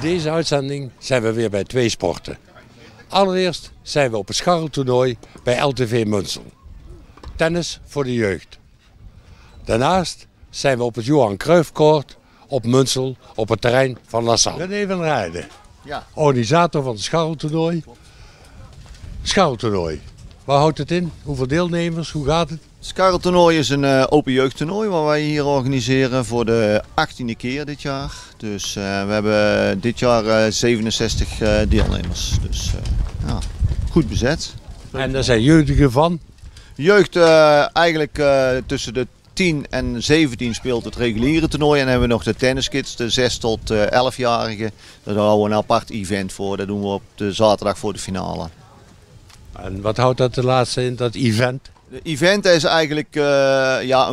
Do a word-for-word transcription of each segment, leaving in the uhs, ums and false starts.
deze uitzending zijn we weer bij twee sporten. Allereerst zijn we op een scharreltoernooi bij L T V Munsel. Tennis voor de jeugd. Daarnaast zijn we op het Johan Cruijffcourt op Munsel op het terrein van Nassau. René van Rijden, ja. Organisator van het scharreltoernooi. Scharreltoernooi, waar houdt het in? Hoeveel deelnemers? Hoe gaat het? Het scharreltoernooi is een uh, open jeugdtoernooi waar wij hier organiseren voor de achttiende keer dit jaar. Dus uh, we hebben dit jaar uh, zevenenzestig uh, deelnemers. Dus uh, ja, goed bezet. En daar zijn jeugdigen van? Jeugd uh, eigenlijk uh, tussen de tien en zeventien speelt het reguliere toernooi. En dan hebben we nog de tenniskids, de zes tot elfjarigen. Daar houden we een apart event voor. Dat doen we op de zaterdag voor de finale. En wat houdt dat de laatste in, dat event? De event is eigenlijk uh, ja,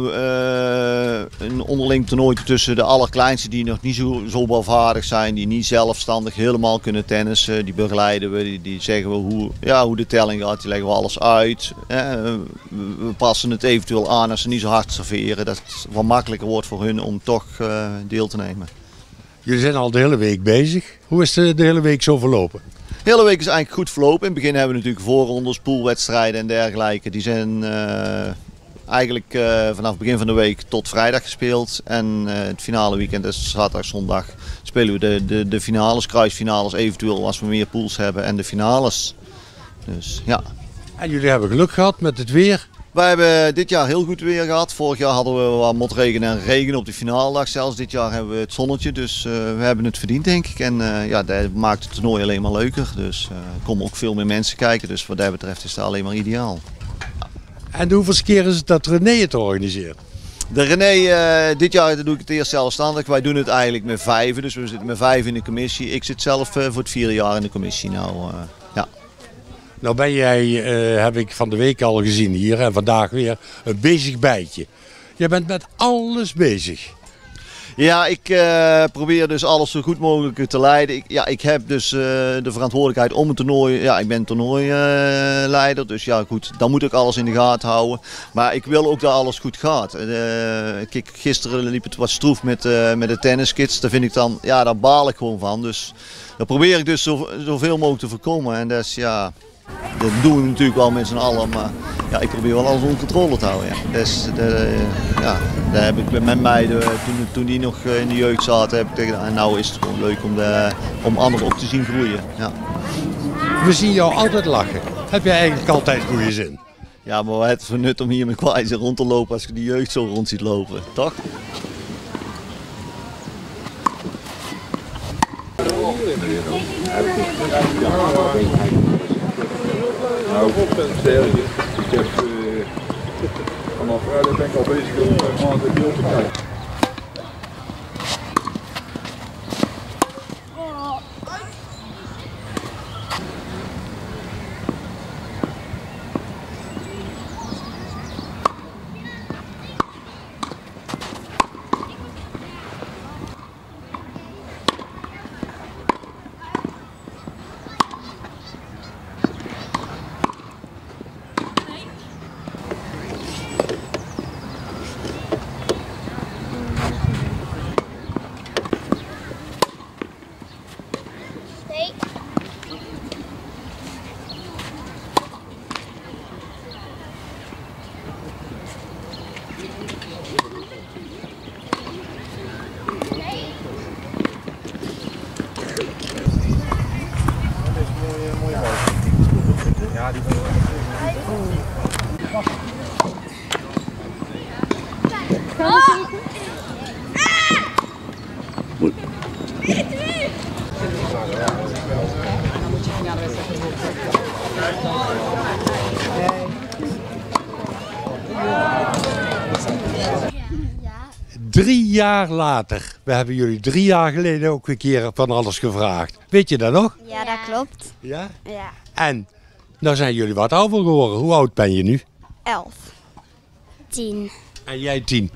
uh, een onderling toernooi tussen de allerkleinste die nog niet zo, zo balvaardig zijn, die niet zelfstandig helemaal kunnen tennissen. Die begeleiden we, die, die zeggen we hoe, ja, hoe de telling gaat, die leggen we alles uit. Uh, we passen het eventueel aan als ze niet zo hard serveren, dat het wat makkelijker wordt voor hun om toch uh, deel te nemen. Jullie zijn al de hele week bezig. Hoe is de, de hele week zo verlopen? De hele week is eigenlijk goed verlopen. In het begin hebben we natuurlijk voorrondes, poolwedstrijden en dergelijke. Die zijn uh, eigenlijk uh, vanaf het begin van de week tot vrijdag gespeeld. En uh, het finale weekend, dus zaterdag, zondag, spelen we de, de, de finales, kruisfinales eventueel als we meer pools hebben en de finales. Dus ja. En jullie hebben geluk gehad met het weer? Wij hebben dit jaar heel goed weer gehad. Vorig jaar hadden we wat motregen en regen op de finaledag zelfs. Dit jaar hebben we het zonnetje, dus uh, we hebben het verdiend denk ik. En uh, ja, dat maakt het toernooi alleen maar leuker. Dus uh, er komen ook veel meer mensen kijken, dus wat dat betreft is het alleen maar ideaal. En de hoeveelste keer is het dat René het organiseert? De René, uh, dit jaar doe ik het eerst zelfstandig. Wij doen het eigenlijk met vijven, dus we zitten met vijf in de commissie. Ik zit zelf uh, voor het vierde jaar in de commissie nou. Uh, ja. Nou ben jij, uh, heb ik van de week al gezien hier en vandaag weer, een bezig bijtje. Je bent met alles bezig. Ja, ik uh, probeer dus alles zo goed mogelijk te leiden. Ik, ja, ik heb dus uh, de verantwoordelijkheid om het toernooi. Ja, ik ben toernooileider, uh, dus ja goed, dan moet ik alles in de gaten houden. Maar ik wil ook dat alles goed gaat. Uh, kijk, gisteren liep het wat stroef met, uh, met de tenniskids. Daar vind ik dan, ja, daar baal ik gewoon van. Dus dat probeer ik dus zo, zoveel mogelijk te voorkomen. En dat is, ja... Dat doen we natuurlijk wel met z'n allen, maar ja, ik probeer wel alles onder controle te houden. Ja. Dus, de, ja, daar heb ik met mij, de, toen, toen die nog in de jeugd zaten, heb ik tegen en nou is het gewoon leuk om, de, om anderen ook te zien groeien. Ja. We zien jou altijd lachen. Heb jij eigenlijk altijd goede zin? Ja, maar het is voor nut om hier met kwijzer rond te lopen als je de jeugd zo rond ziet lopen, toch? Nou, ik heb uh, vanaf vrijdag ben ik al bezig om uh, maanden beeld te kijken. Ja, die Drie jaar later. We hebben jullie drie jaar geleden ook een keer van alles gevraagd. Weet je dat nog? Ja, dat klopt. Ja? Ja. En nou zijn jullie wat ouder geworden. Hoe oud ben je nu? Elf. Tien. En jij tien.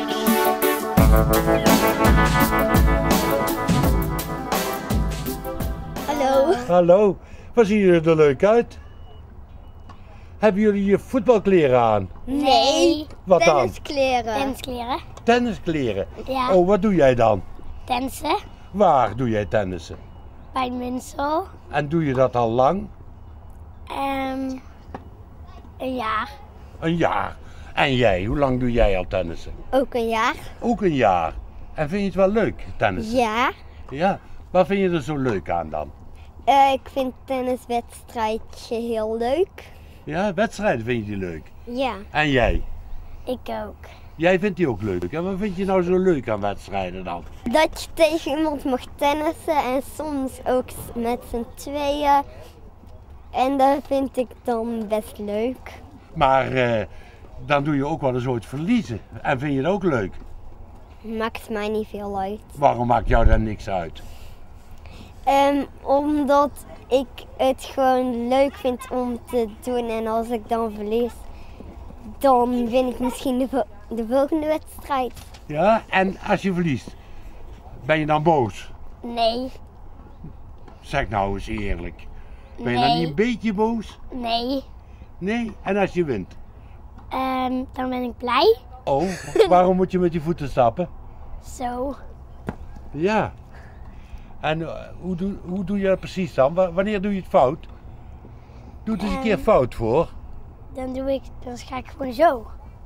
Hallo. Hallo. Wat zien jullie er leuk uit? Hebben jullie je voetbalkleren aan? Nee. Wat dan? Tenniskleren. Tenniskleren. Tenniskleren? Ja. Oh, wat doe jij dan? Tennissen. Waar doe jij tennissen? Bij Munsel. En doe je dat al lang? Ehm een jaar. Een jaar. En jij, hoe lang doe jij al tennissen? Ook een jaar. Ook een jaar. En vind je het wel leuk, tennissen? Ja. Ja. Wat vind je er zo leuk aan dan? Uh, ik vind tenniswedstrijdje heel leuk. Ja, wedstrijden vind je die leuk. Ja. En jij? Ik ook. Jij vindt die ook leuk. En wat vind je nou zo leuk aan wedstrijden dan? Dat je tegen iemand mag tennissen en soms ook met z'n tweeën. En dat vind ik dan best leuk. Maar uh, dan doe je ook wel eens ooit verliezen. En vind je dat ook leuk? Maakt mij niet veel uit. Waarom maakt jou daar niks uit? Um, omdat ik het gewoon leuk vind om te doen en als ik dan verlies, dan win ik misschien de, vo de volgende wedstrijd. Ja, en als je verliest, ben je dan boos? Nee. Zeg nou eens eerlijk. Ben je nee. dan niet een beetje boos? Nee. Nee? En als je wint? Um, dan ben ik blij. Oh, waarom moet je met je voeten stappen? Zo. Ja. En uh, hoe, doe, hoe doe je dat precies dan? W wanneer doe je het fout? Doe het eens um, een keer fout voor. Dan doe ik, dan ga ik gewoon zo.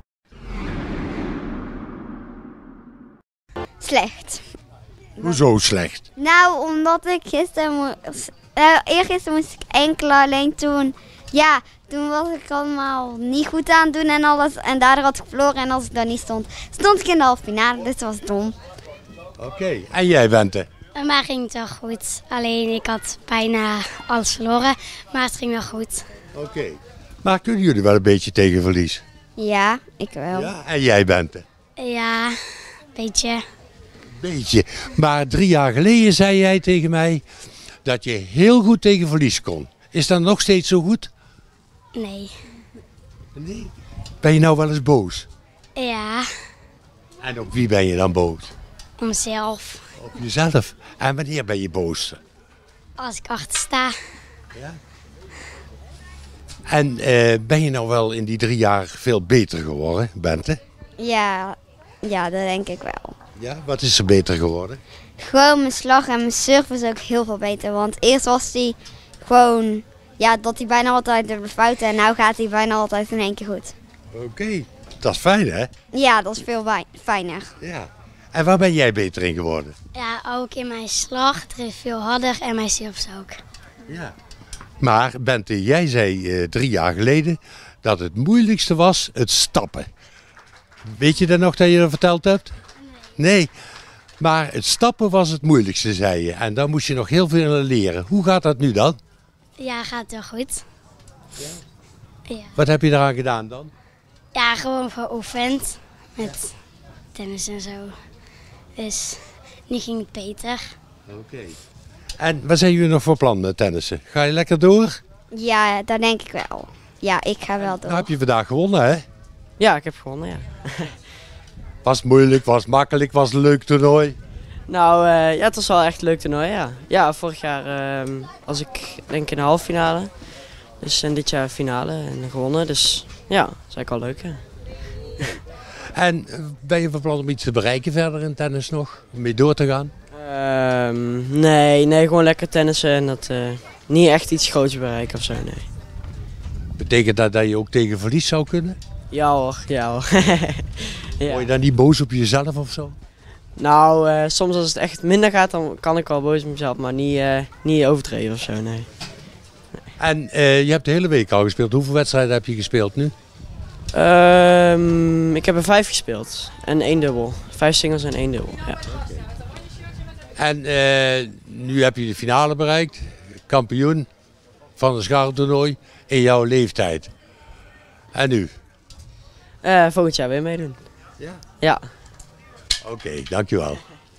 Slecht. Hoezo slecht? Nou, omdat ik gisteren moest, uh, eergisteren moest ik enkele, alleen toen, ja, toen was ik allemaal niet goed aan het doen en alles. En daardoor had ik verloren en als ik daar niet stond, stond ik in de halve finale, dus dat was dom. Oké, okay. En jij, Bente? Maar ging het wel goed. Alleen ik had bijna alles verloren, maar het ging wel goed. Oké. Okay. Maar kunnen jullie wel een beetje tegen verlies? Ja, ik wel. Ja, en jij, Bente? Ja, een beetje. Beetje. Maar drie jaar geleden zei jij tegen mij dat je heel goed tegen verlies kon. Is dat nog steeds zo goed? Nee. Nee? Ben je nou wel eens boos? Ja. En op wie ben je dan boos? Op mezelf. Op jezelf. En wanneer ben je boos? Als ik achter sta. Ja. En uh, ben je nou wel in die drie jaar veel beter geworden, Bente? Ja, ja, dat denk ik wel. Ja, wat is er beter geworden? Gewoon mijn slag en mijn surf is ook heel veel beter. Want eerst was hij gewoon, ja, dat hij bijna altijd de fouten en nu gaat hij bijna altijd in één keer goed. Oké, okay. Dat is fijn hè? Ja, dat is veel fijner. Ja. En waar ben jij beter in geworden? Ja, ook in mijn slag. Het is veel harder en mijn surfs ook. Ja. Maar Bente, jij zei uh, drie jaar geleden dat het moeilijkste was het stappen. Weet je dat nog dat je dat verteld hebt? Nee. Nee. Maar het stappen was het moeilijkste, zei je. En daar moest je nog heel veel leren. Hoe gaat dat nu dan? Ja, gaat wel goed. Ja? Ja. Wat heb je eraan gedaan dan? Ja, gewoon geoefend met tennis en zo. Dus nu ging het beter. Oké. Okay. En wat zijn jullie nog voor plan met tennissen? Ga je lekker door? Ja, dat denk ik wel. Ja, ik ga wel door. Nou heb je vandaag gewonnen, hè? Ja, ik heb gewonnen, ja. Was het moeilijk, was het makkelijk, was het een leuk toernooi? Nou, uh, ja, het was wel echt een leuk toernooi, ja. Ja, vorig jaar uh, was ik denk in de halve finale. Dus en dit jaar finale en gewonnen, dus ja, dat is eigenlijk wel leuk, ja. En ben je van plan om iets te bereiken verder in tennis nog? Om mee door te gaan? Uh, nee, nee, gewoon lekker tennissen en dat uh, niet echt iets groots bereiken of zo, nee. Betekent dat dat je ook tegen verlies zou kunnen? Ja hoor, ja hoor. Ja. Word je dan niet boos op jezelf of zo? Nou, uh, soms als het echt minder gaat, dan kan ik wel boos op mezelf, maar niet, uh, niet overdreven of zo, nee. Nee. En uh, je hebt de hele week al gespeeld. Hoeveel wedstrijden heb je gespeeld nu? Um, ik heb er vijf gespeeld en één dubbel. Vijf singles en één dubbel, ja. Okay. En uh, nu heb je de finale bereikt. Kampioen van het scharreltoernooi in jouw leeftijd. En nu? Uh, volgend jaar weer meedoen. Ja? Ja. Oké, okay, dankjewel.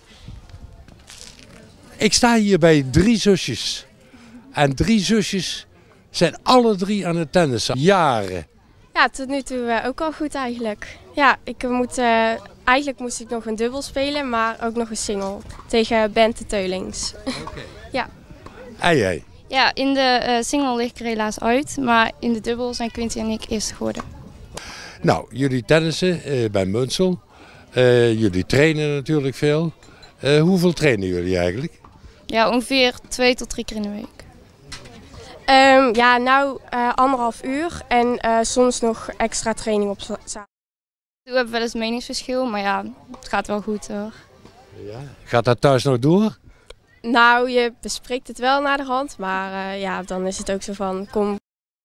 Ik sta hier bij drie zusjes. En drie zusjes zijn alle drie aan het tennissen. Jaren. Ja, tot nu toe uh, ook al goed eigenlijk. Ja, ik moet, uh, eigenlijk moest ik nog een dubbel spelen, maar ook nog een single. Tegen Bente Teulings. Oké. Okay. Ja. En jij? Ja, in de uh, single lig ik er helaas uit, maar in de dubbel zijn Quinty en ik eerst geworden. Nou, jullie tennissen uh, bij Munsel. Uh, jullie trainen natuurlijk veel. Uh, hoeveel trainen jullie eigenlijk? Ja, ongeveer twee tot drie keer in de week. Um, ja, nou uh, anderhalf uur en uh, soms nog extra training op zaterdag. We hebben wel eens meningsverschil, maar ja, het gaat wel goed hoor. Ja. Gaat dat thuis nog door? Nou, je bespreekt het wel naar de hand, maar uh, ja, dan is het ook zo van kom.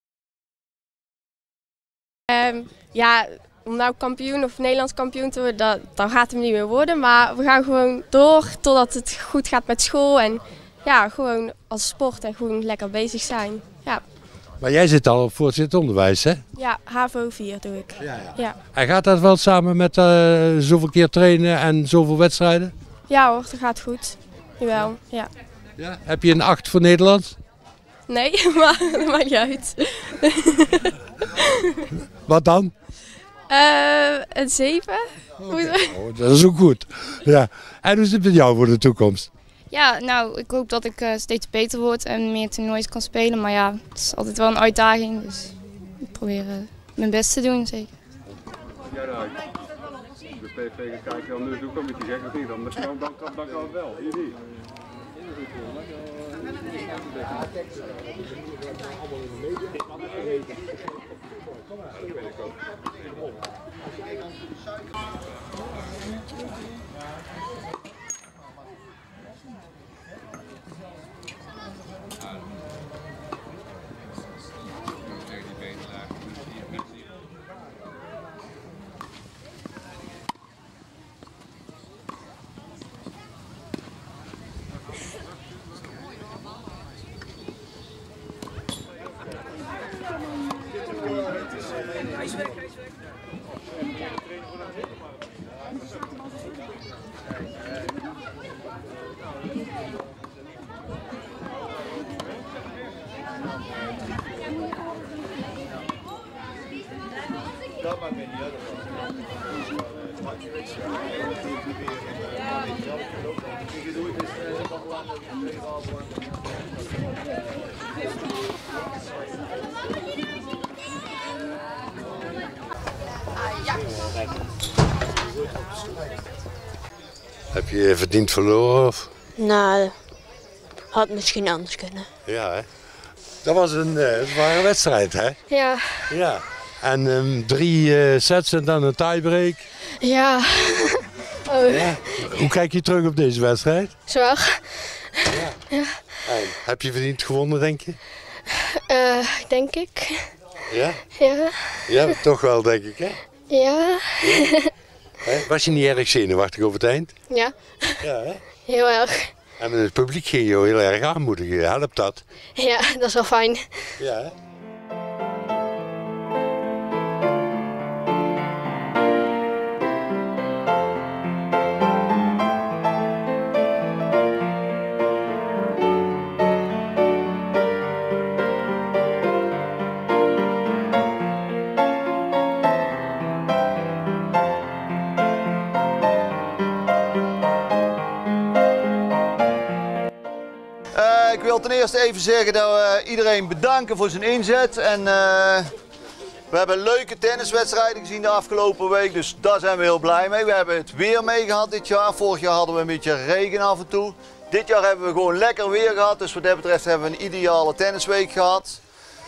Um, ja, om nou kampioen of Nederlands kampioen te worden, dat, dan gaat het niet meer worden. Maar we gaan gewoon door totdat het goed gaat met school en ja, gewoon als sport en gewoon lekker bezig zijn. Ja. Maar jij zit al op voortgezet onderwijs, hè? Ja, H V O vier doe ik. Ja, ja. Ja. En gaat dat wel samen met uh, zoveel keer trainen en zoveel wedstrijden? Ja hoor, dat gaat goed. Jawel, ja. Ja. Heb je een acht voor Nederland? Nee, maar dat maakt niet uit. Wat dan? Uh, een zeven. Okay. Oh, dat is ook goed. Ja. En hoe zit het met jou voor de toekomst? Ja, nou, ik hoop dat ik uh, steeds beter word en meer toernoois kan spelen. Maar ja, het is altijd wel een uitdaging. Dus ik probeer uh, mijn best te doen, zeker. Jij eruit. De P V gaat kijken, dan doe ik een beetje gek of niet. Dan, dan, dan, dan kan het wel. Hier niet. Dat maakt mij niet uit. Heb je verdiend verloren? Of? Nou, had misschien anders kunnen. Ja, hè? Dat was een uh, zware wedstrijd, hè? Ja. Ja. En um, drie uh, sets en dan een tiebreak. Ja. Oh. Ja. Hoe kijk je terug op deze wedstrijd? Zwaar. Ja. Ja. En heb je verdiend gewonnen, denk je? Uh, denk ik. Ja? Ja. Ja, toch wel, denk ik, hè? Ja. Ja. Was je niet erg zenuwachtig over het eind? Ja. Ja, hè? Heel erg. En met het publiek ging je heel erg aanmoedigen. Helpt dat? Ja, dat is wel fijn. Ja, hè? Ik wil ten eerste even zeggen dat we iedereen bedanken voor zijn inzet. En uh, we hebben leuke tenniswedstrijden gezien de afgelopen week, dus daar zijn we heel blij mee. We hebben het weer mee gehad dit jaar. Vorig jaar hadden we een beetje regen af en toe. Dit jaar hebben we gewoon lekker weer gehad, dus wat dat betreft hebben we een ideale tennisweek gehad.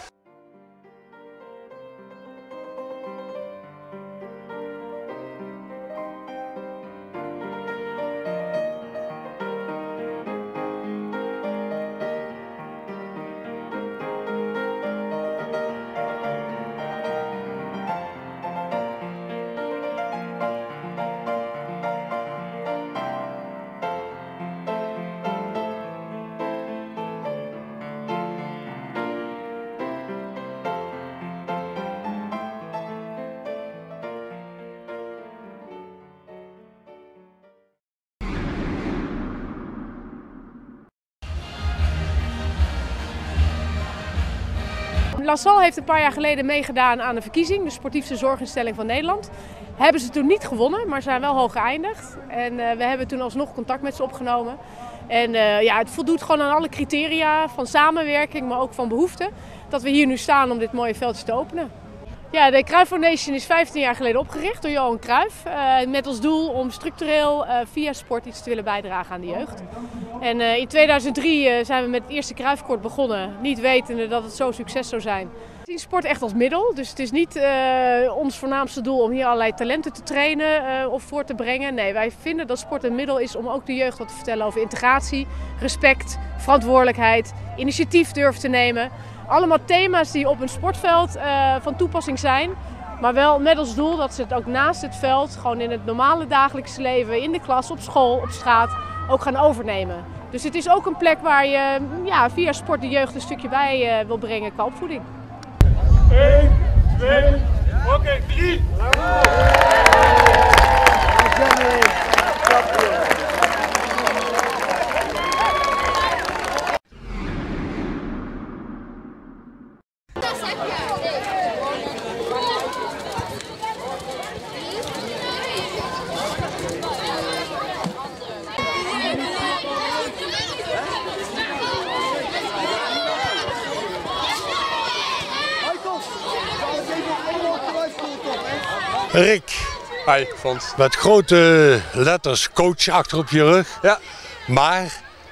LaSalle heeft een paar jaar geleden meegedaan aan de verkiezing, de sportiefste zorginstelling van Nederland. Hebben ze toen niet gewonnen, maar zijn wel hoog geëindigd. En uh, we hebben toen alsnog contact met ze opgenomen. En uh, ja, het voldoet gewoon aan alle criteria van samenwerking, maar ook van behoefte. Dat we hier nu staan om dit mooie veldje te openen. Ja, de Cruyff Foundation is vijftien jaar geleden opgericht door Johan Cruijff. Uh, met als doel om structureel uh, via sport iets te willen bijdragen aan de jeugd. En uh, in tweeduizend drie uh, zijn we met het eerste Cruijffkort begonnen, niet wetende dat het zo'n succes zou zijn. We zien sport echt als middel, dus het is niet uh, ons voornaamste doel om hier allerlei talenten te trainen uh, of voor te brengen. Nee, wij vinden dat sport een middel is om ook de jeugd wat te vertellen over integratie, respect, verantwoordelijkheid, initiatief durven te nemen. Allemaal thema's die op een sportveld uh, van toepassing zijn, maar wel met als doel dat ze het ook naast het veld, gewoon in het normale dagelijkse leven, in de klas, op school, op straat, ook gaan overnemen. Dus het is ook een plek waar je ja, via sport de jeugd een stukje bij uh, wil brengen qua opvoeding. één, twee, oké, okay, drie! Rick, hi, Frans. Met grote letters coach achter op je rug. Ja. Maar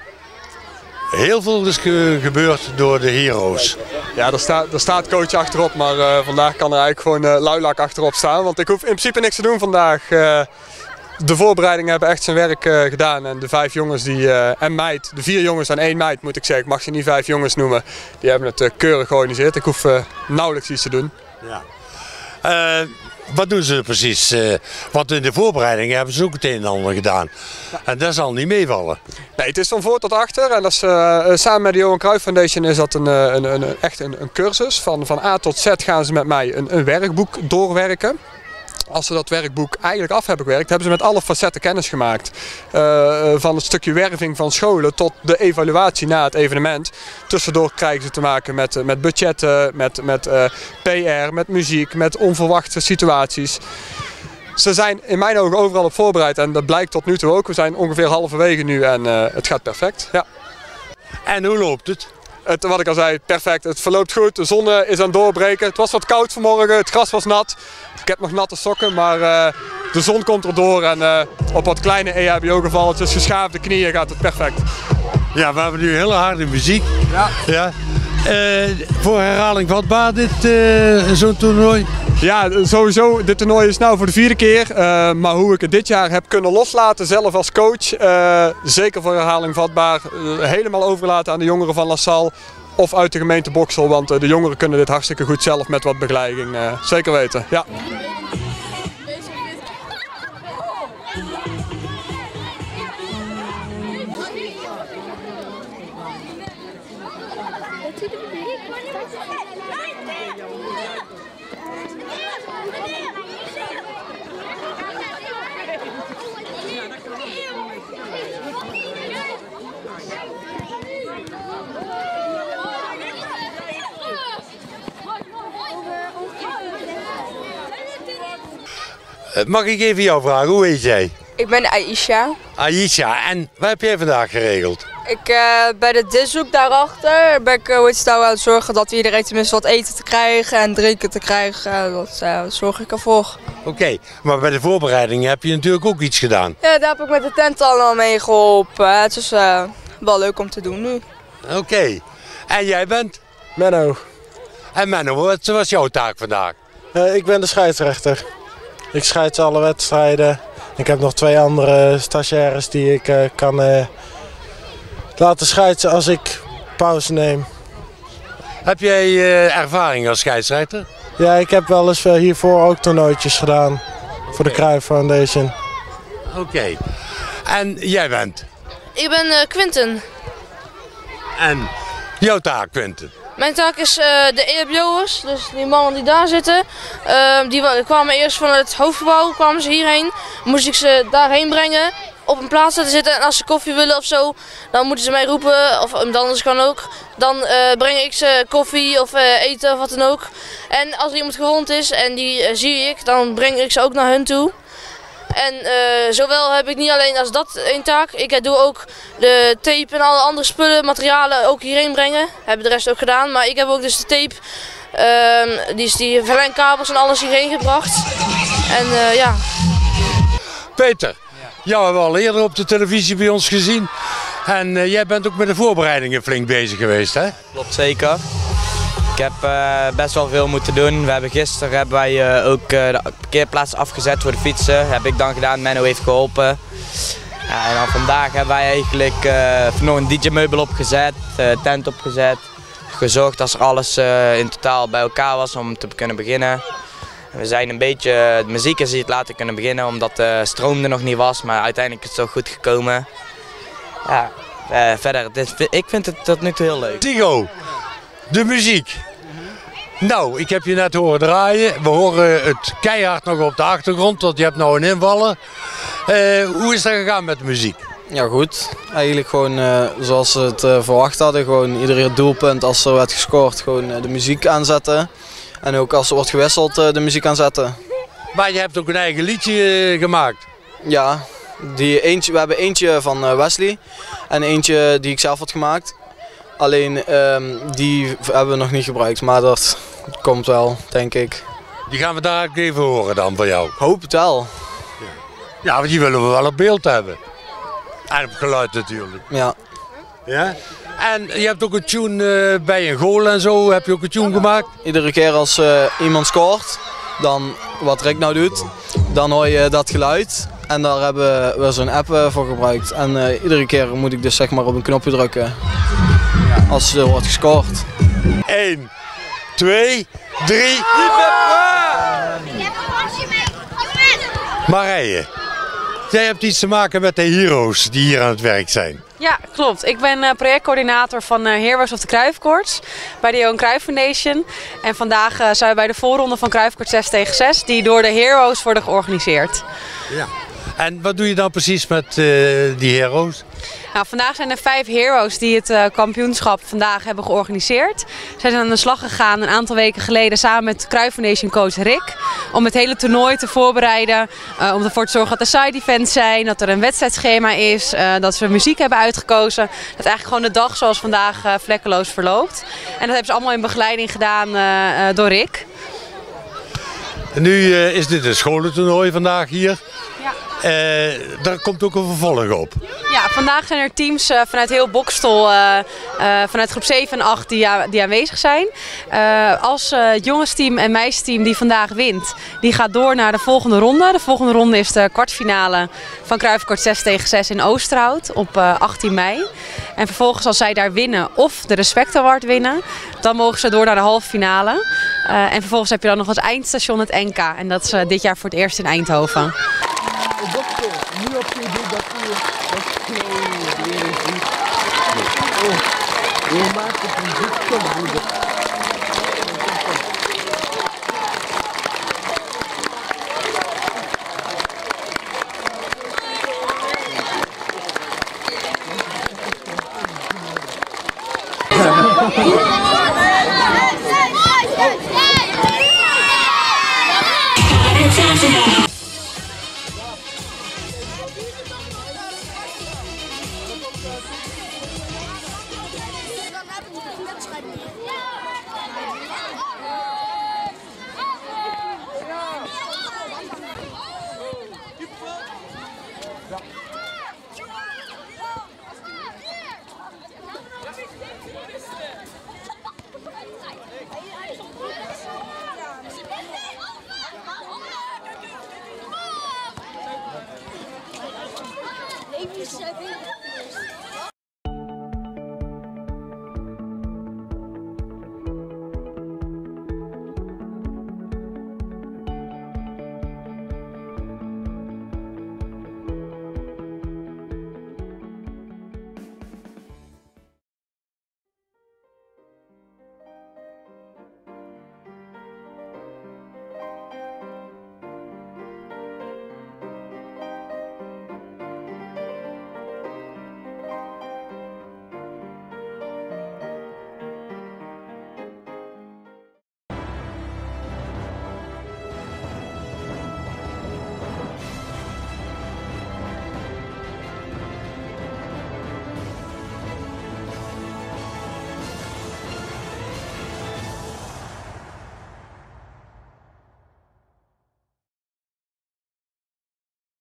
heel veel is ge gebeurd door de heroes. Ja, er staat, er staat coach achterop, maar uh, vandaag kan er eigenlijk gewoon uh, luilak achterop staan. Want ik hoef in principe niks te doen vandaag. Uh, de voorbereidingen hebben echt zijn werk uh, gedaan. En de vijf jongens die, uh, en meid, de vier jongens en één meid moet ik zeggen. Ik mag ze niet vijf jongens noemen. Die hebben het uh, keurig georganiseerd. Ik hoef uh, nauwelijks iets te doen. Ja. Uh, Wat doen ze precies? Uh, want in de voorbereiding hebben ze ook het een en ander gedaan. Ja. En dat zal niet meevallen. Nee, het is van voor tot achter. En dat is, uh, samen met de Johan Cruijff Foundation is dat een, een, een, echt een, een cursus. Van, van A tot Z gaan ze met mij een, een werkboek doorwerken. Als ze dat werkboek eigenlijk af hebben gewerkt, hebben ze met alle facetten kennis gemaakt. Uh, van het stukje werving van scholen tot de evaluatie na het evenement. Tussendoor krijgen ze te maken met, met budgetten, met, met uh, P R, met muziek, met onverwachte situaties. Ze zijn in mijn ogen overal op voorbereid en dat blijkt tot nu toe ook. We zijn ongeveer halverwege nu en uh, het gaat perfect. Ja. En hoe loopt het? Het, wat ik al zei, perfect. Het verloopt goed. De zon is aan het doorbreken. Het was wat koud vanmorgen. Het gras was nat. Ik heb nog natte sokken, maar uh, de zon komt erdoor. En uh, op wat kleine E H B O-gevalletjes, geschaafde knieën gaat het perfect. Ja, we hebben nu hele harde muziek. Ja. Ja. Uh, voor herhaling vatbaar dit uh, zo'n toernooi? Ja, sowieso. Dit toernooi is nou voor de vierde keer. Uh, maar hoe ik het dit jaar heb kunnen loslaten, zelf als coach, uh, zeker voor herhaling vatbaar. Uh, helemaal overlaten aan de jongeren van La Salle of uit de gemeente Boksel. Want uh, de jongeren kunnen dit hartstikke goed zelf met wat begeleiding. Uh, zeker weten, ja. Mag ik even jou vragen, hoe heet jij? Ik ben Aisha. Aisha, en wat heb jij vandaag geregeld? Ik uh, bij de dishoek daarachter ben ik uh, hoe nou aan het zorgen dat iedereen tenminste wat eten te krijgen en drinken te krijgen. Dat uh, zorg ik ervoor. Oké, okay, maar bij de voorbereiding heb je natuurlijk ook iets gedaan. Ja, daar heb ik met de tent allemaal mee geholpen. Het is uh, wel leuk om te doen nu. Oké, okay. En jij bent? Menno. En Menno, wat was jouw taak vandaag? Uh, ik ben de scheidsrechter. Ik scheids alle wedstrijden. Ik heb nog twee andere stagiaires die ik uh, kan uh, laten scheidsen als ik pauze neem. Heb jij uh, ervaring als scheidsrechter? Ja, ik heb wel eens uh, hiervoor ook toernooitjes gedaan. Okay. Voor de Cruijff Foundation. Oké. Okay. En jij bent? Ik ben uh, Quinten. En jouw taak, Quinten? Mijn taak is uh, de E H B O'ers, dus die mannen die daar zitten, uh, die kwamen eerst van het hoofdgebouw, kwamen ze hierheen. Moest ik ze daarheen brengen, op een plaats laten zitten en als ze koffie willen of zo, dan moeten ze mij roepen, of anders kan ook. Dan uh, breng ik ze koffie of uh, eten of wat dan ook. En als er iemand gewond is en die uh, zie ik, dan breng ik ze ook naar hun toe. En uh, zowel heb ik niet alleen als dat één taak, ik doe ook de tape en alle andere spullen, materialen ook hierheen brengen. Hebben de rest ook gedaan, maar ik heb ook dus de tape, uh, die, die verlengkabels en alles hierheen gebracht. En uh, ja. Peter, jou hebben we al eerder op de televisie bij ons gezien. En uh, jij bent ook met de voorbereidingen flink bezig geweest, hè? Klopt, zeker. Ik heb uh, best wel veel moeten doen. We hebben gisteren hebben wij uh, ook uh, de parkeerplaats afgezet voor de fietsen. Dat heb ik dan gedaan, Menno heeft geholpen. Ja, en dan vandaag hebben wij eigenlijk uh, nog een D J-meubel opgezet, uh, tent opgezet. Gezorgd dat er alles uh, in totaal bij elkaar was om te kunnen beginnen. We zijn een beetje de muziek is laten kunnen beginnen omdat de stroom er nog niet was, maar uiteindelijk is het zo goed gekomen. Ja, uh, verder, dit, ik vind het tot nu toe heel leuk. Tigo, de muziek. Nou, ik heb je net horen draaien. We horen het keihard nog op de achtergrond, want je hebt nou een invaller. Uh, hoe is dat gegaan met de muziek? Ja, goed. Eigenlijk gewoon uh, zoals ze het uh, verwacht hadden. Gewoon ieder doelpunt als er werd gescoord, gewoon uh, de muziek aanzetten. En ook als er wordt gewisseld, uh, de muziek aanzetten. Maar je hebt ook een eigen liedje uh, gemaakt? Ja, die eentje, we hebben eentje van uh, Wesley en eentje die ik zelf had gemaakt. Alleen um, die hebben we nog niet gebruikt, maar dat komt wel, denk ik. Die gaan we daar ook even horen dan van jou? Hoop het wel. Ja, ja, want die willen we wel op beeld hebben. En op geluid natuurlijk. Ja. Ja? En je hebt ook een tune uh, bij een goal en zo, heb je ook een tune gemaakt? Iedere keer als uh, iemand scoort, dan wat Rick nou doet, dan hoor je dat geluid. En daar hebben we zo'n app uh, voor gebruikt. En uh, iedere keer moet ik dus zeg maar op een knopje drukken als er wordt gescoord. één, twee, drie. Marije, jij hebt iets te maken met de heroes die hier aan het werk zijn. Ja, klopt. Ik ben uh, projectcoördinator van uh, Heroes of the Cruijffkoorts bij de Johan Cruijff Foundation. En vandaag uh, zijn we bij de voorronde van Cruijffkoorts zes tegen zes die door de heroes worden georganiseerd. Ja. En wat doe je dan precies met uh, die heroes? Nou, vandaag zijn er vijf heroes die het uh, kampioenschap vandaag hebben georganiseerd. Zij zijn aan de slag gegaan een aantal weken geleden samen met Cruijff Foundation coach Rick. Om het hele toernooi te voorbereiden. Uh, om ervoor te zorgen dat er side events zijn, dat er een wedstrijdschema is. Uh, dat ze muziek hebben uitgekozen. Dat eigenlijk gewoon de dag zoals vandaag uh, vlekkeloos verloopt. En dat hebben ze allemaal in begeleiding gedaan uh, uh, door Rick. En nu uh, is dit een scholentoernooi vandaag hier. Ja. Uh, daar komt ook een vervolg op. Ja, vandaag zijn er teams uh, vanuit heel Bokstel, uh, uh, vanuit groep zeven en acht die, uh, die aanwezig zijn. Uh, als uh, jongensteam en meisjesteam die vandaag wint, die gaat door naar de volgende ronde. De volgende ronde is de kwartfinale van Cruijffkoorts zes tegen zes in Oosterhout op uh, achttien mei. En vervolgens als zij daar winnen of de Respect Award winnen, dan mogen ze door naar de halve finale. Uh, en vervolgens heb je dan nog als eindstation het N K. En dat is uh, dit jaar voor het eerst in Eindhoven. Dokter, nu op je idee dat je dat je je maakt het een goed broeder. Even